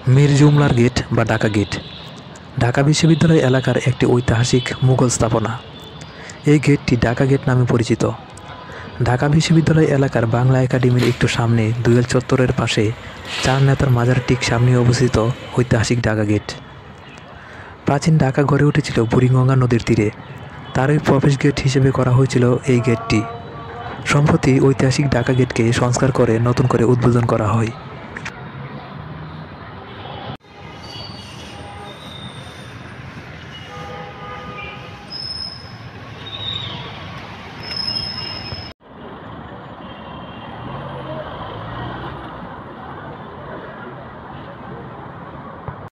Mir জুমলার gate বা Dhaka gate Dhaka বিশ্ববিদ্যালয় এলাকার একটি ঐতিহাসিক মুঘল স্থাপনা। এই গেটটি ঢাকা গেট নামে পরিচিত। ঢাকা বিশ্ববিদ্যালয় এলাকার বাংলা একাডেমির একটু সামনে দুয়েল চত্বরের পাশে চার নেতার মাজার ঠিক সামনে অবস্থিত ঐতিহাসিক ঢাকা গেট। প্রাচীন ঢাকা গড়ে উঠেছিল বুড়িগঙ্গা নদীর তীরে। তারই প্রবেশ গেট হিসেবে করা হয়েছিল এই গেটটি। সম্প্রতি ঐতিহাসিক ঢাকা গেটকে সংস্কার করে নতুন করে উদ্বোধন করা হয়।